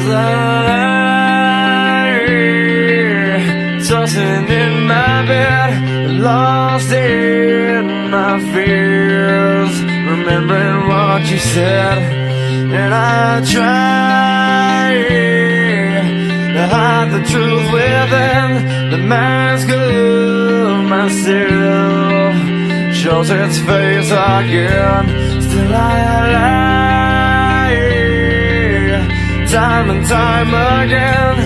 lie, tossing in my bed, lost in my fears, remembering what you said. And I try to hide the truth within the mask of myself, shows its face again. Still I lie, time and time again,